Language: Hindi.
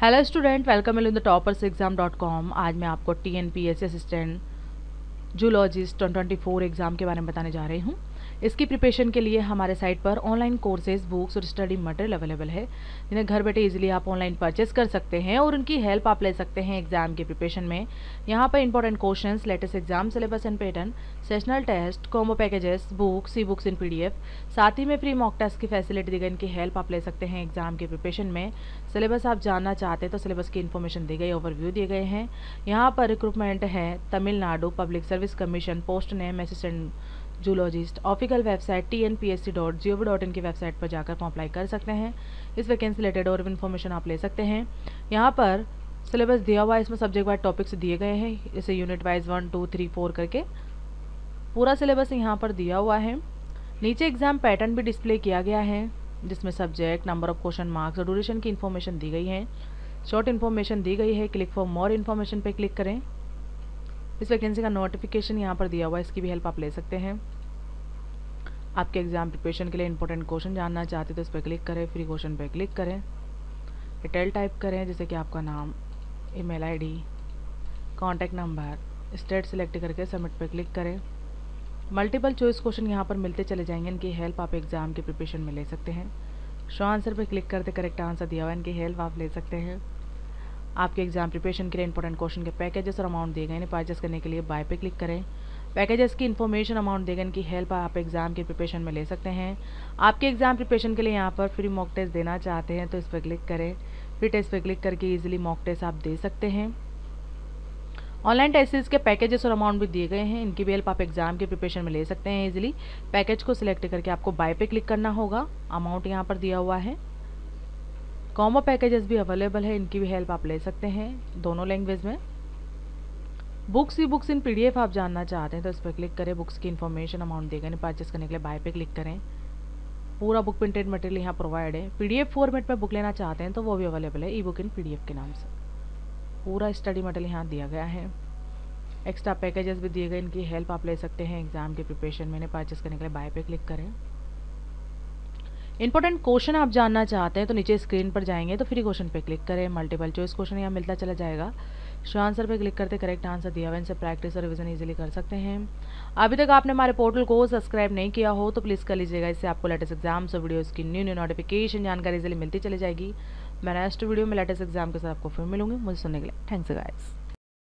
Hello student, welcome in the topperseexam.com। आज मैं आपको TNPSC असिस्टेंट जूलॉजिस्ट 2024 एग्ज़ाम के बारे में बताने जा रही हूँ। इसकी प्रिपरेशन के लिए हमारे साइट पर ऑनलाइन कोर्सेज, बुक्स और स्टडी मटेरियल अवेलेबल है, जिन्हें घर बैठे इजीली आप ऑनलाइन परचेस कर सकते हैं और उनकी हेल्प आप ले सकते हैं एग्जाम की प्रिपरेशन में। यहाँ पर important questions, latest exam syllabus and pattern, sessional test, combo packages, books, e books in PDF, साथ ही में फ्री मॉक टेस्ट की फैसिलिटी दी गई। इनकी हेल्प आप ले सकते हैं एग्जाम की प्रिपरेशन में। सिलेबस आप जानना चाहते हैं तो सिलेबस की इन्फॉर्मेशन दी गई, ओवरव्यू दिए गए हैं। यहाँ पर रिक्रूटमेंट है Tamil Nadu public service commission, post name assistant zoologist. Official website tnpsc.gov.in की वेबसाइट पर जाकर फॉर्म अप्लाई कर सकते हैं। इस वैकेंसी रिलेटेड और भी इन्फॉर्मेशन आप ले सकते हैं। यहाँ पर सिलेबस दिया हुआ है, इसमें सब्जेक्ट वाइज टॉपिक्स दिए गए हैं, जैसे यूनिट वाइज 1, 2, 3, 4 करके पूरा सिलेबस यहाँ पर दिया हुआ है। नीचे एग्जाम पैटर्न भी डिस्प्ले किया गया है, जिसमें subject, number of question marks और ड्यूरेशन की इन्फॉर्मेशन दी गई है। शॉर्ट इन्फॉर्मेशन दी गई है। क्लिक फॉर मोर इन्फॉर्मेशन पे क्लिक करें। इस वैकेंसी का नोटिफिकेशन यहाँ पर दिया हुआ है, इसकी भी हेल्प आप ले सकते हैं। आपके एग्जाम प्रिपरेशन के लिए इंपॉर्टेंट क्वेश्चन जानना चाहते तो इस पर क्लिक करें, फ्री क्वेश्चन पे क्लिक करें, डिटेल टाइप करें, जैसे कि आपका नाम, email ID, contact number, state select करके सबमिट पे क्लिक करें। मल्टीपल चॉइस क्वेश्चन यहाँ पर मिलते चले जाएंगे, इनकी हेल्प आप एग्जाम की प्रिपरेशन में ले सकते हैं। शो आंसर पे क्लिक करते करेक्ट आंसर दिया हुआ है, इनकी हेल्प आप ले सकते हैं। आपके एग्जाम प्रिपरेशन के लिए इंपॉर्टेंट क्वेश्चन के पैकेजेस और अमाउंट दिए गए, इन्हें परचेस करने के लिए बाय पे क्लिक करें। पैकेजेस की इन्फॉर्मेशन, अमाउंट देगा, इनकी हेल्प आप एग्जाम की प्रिपरेशन में ले सकते हैं। आपके एग्जाम प्रिपरेशन के लिए यहाँ पर फ्री मॉक टेस्ट देना चाहते हैं तो इस पर क्लिक करें। फ्री टेस्ट पर क्लिक करके इजीली मॉक टेस्ट आप दे सकते हैं। ऑनलाइन टेस्ट्स के पैकेजेस और अमाउंट भी दिए गए हैं, इनकी भी हेल्प आप एग्जाम की प्रिपरेशन में ले सकते हैं इजीली। पैकेज को सिलेक्ट करके आपको बाय पे क्लिक करना होगा। अमाउंट यहाँ पर दिया हुआ है। कॉम्बो पैकेजेस भी अवेलेबल है, इनकी भी हेल्प आप ले सकते हैं दोनों लैंग्वेज में। Books, e books in PDF आप जानना चाहते हैं तो इस पर क्लिक करें। बुक्स की इन्फॉर्मेशन, अमाउंट देगा, इन्हें परचेस करने के लिए बाय पे क्लिक करें। पूरा बुक प्रिंटेड मटेरियल यहाँ प्रोवाइड है। PDF फॉर्मेट में बुक लेना चाहते हैं तो वो भी अवेलेबल है, ई बुक इन PDF के नाम से। पूरा स्टडी मटेरियल यहाँ दिया गया है। एक्स्ट्रा पैकेजेस भी दिए गए, इनकी हेल्प आप ले सकते हैं एग्जाम की प्रिपरेशन में। इन्हें परचेस करने के लिए बाय पे क्लिक करें। इंपॉर्टेंट क्वेश्चन आप जानना चाहते हैं तो नीचे स्क्रीन पर जाएंगे तो फ्री क्वेश्चन पे क्लिक करें। मल्टीपल चॉइस क्वेश्चन यहाँ मिलता चला जाएगा। शो आंसर पे क्लिक करते करेक्ट आंसर दिया हुआ, इनसे प्रैक्टिस और रिवीजन इजीली कर सकते हैं। अभी तक आपने हमारे पोर्टल को सब्सक्राइब नहीं किया हो तो प्लीज़ कर लीजिएगा, इससे आपको लेटेस्ट एग्जाम्स और वीडियोस की न्यू नोटिफिकेशन जानकारी इजीली मिलती चली जाएगी। मैं नेक्स्ट वीडियो में लेटेस्ट एग्जाम के साथ आपको फिर मिलूंगी। मुझे सुनने के लिए थैंक्स गाइस।